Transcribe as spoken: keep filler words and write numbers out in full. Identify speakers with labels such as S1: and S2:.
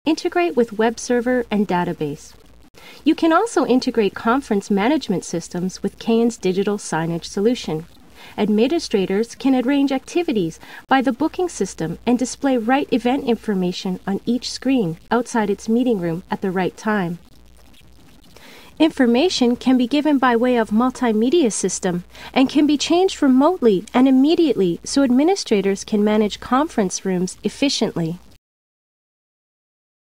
S1: integrate with web server and database. You can also integrate conference management systems with Cain's digital signage solution. Administrators can arrange activities by the booking system and display right event information on each screen outside its meeting room at the right time. Information can be given by way of multimedia system and can be changed remotely and immediately so administrators can manage conference rooms efficiently.